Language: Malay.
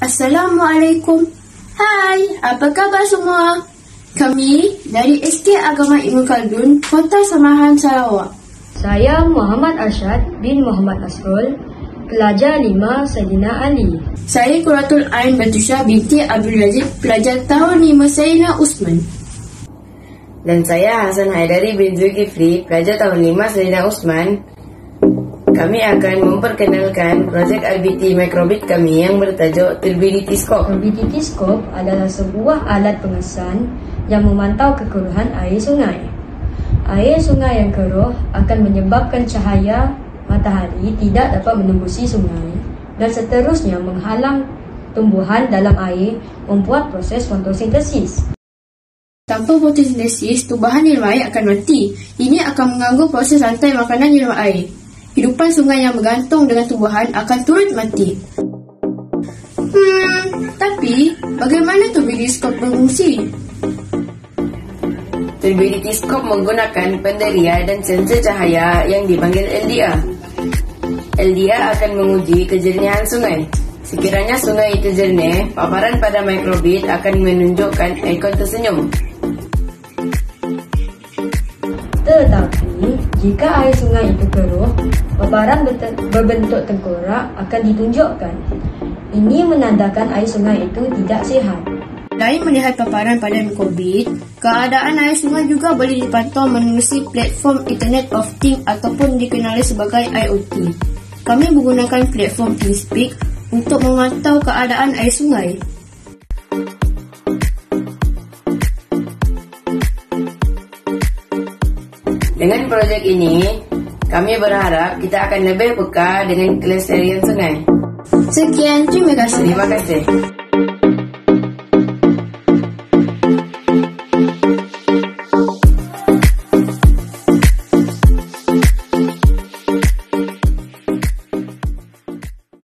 Assalamualaikum. Hai, apa khabar semua? Kami dari SK Agama Ibn Khaldun, Kota Samahan, Sarawak. Saya Muhammad Arsyad bin Muhammad Asrul, pelajar 5 Saidina Ali. Saya Quratul Ain Batusha binti Abdul Razif, pelajar tahun 5 Saidina Usman. Dan saya Hasan Haidari bin Zulkifli, pelajar tahun 5 Saidina Usman. Kami akan memperkenalkan projek IBT Microbit kami yang bertajuk Turbidity Scope. Turbidity Scope adalah sebuah alat pengesan yang memantau kekeruhan air sungai. Air sungai yang keruh akan menyebabkan cahaya matahari tidak dapat menembusi sungai dan seterusnya menghalang tumbuhan dalam air membuat proses fotosintesis. Tanpa fotosintesis, tumbuhan di dalam air akan mati. Ini akan mengganggu proses rantai makanan di dalam air. Kehidupan sungai yang bergantung dengan tumbuhan akan turut mati. Tapi bagaimana Turbidity Scope berfungsi? Turbidity Scope menggunakan penderia dan sensor cahaya yang dipanggil LDR. LDR akan menguji kejernihan sungai. Sekiranya sungai itu jernih, paparan pada microbit akan menunjukkan ikon tersenyum. Tetapi, jika air sungai itu keruh, paparan berbentuk tengkorak akan ditunjukkan. Ini menandakan air sungai itu tidak sihat. Selain melihat paparan pada microbit, keadaan air sungai juga boleh dipantau menerusi platform Internet of Things ataupun dikenali sebagai IoT. Kami menggunakan platform TeamSpeak untuk memantau keadaan air sungai. Dengan projek ini, kami berharap kita akan lebih peka dengan kelestarian sungai. Sekian, terima kasih. Terima kasih.